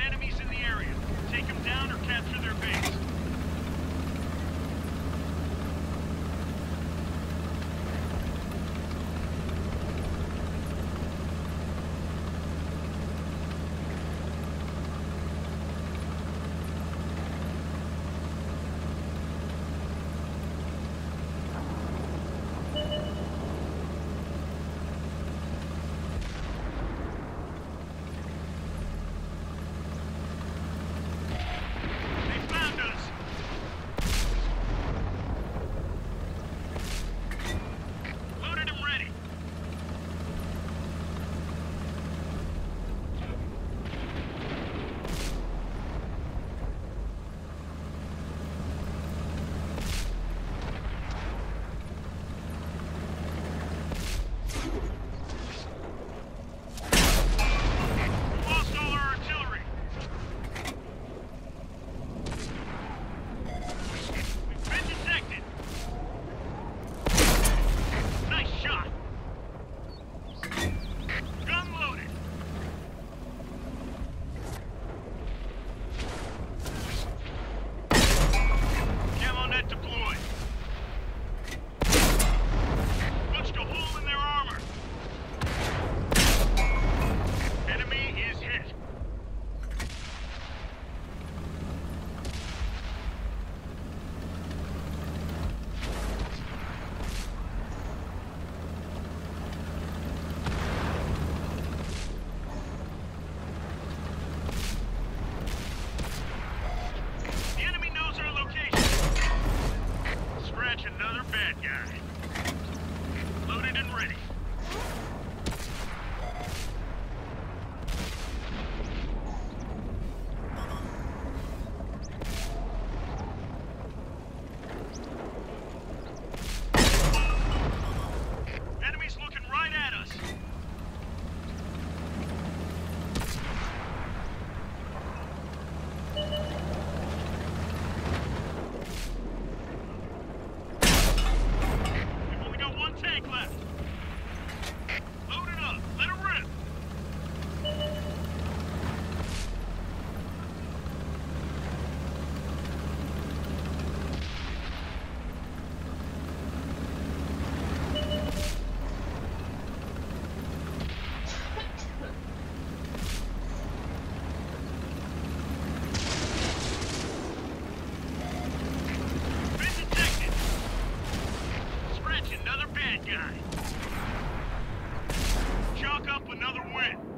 enemies in the area. Take them down or capture their base. Another bad guy. Loaded and ready. Enemies looking right at us. Tank left. Load it up. Let it rip. Been detected. Scratch another bad guy. Chalk up another win.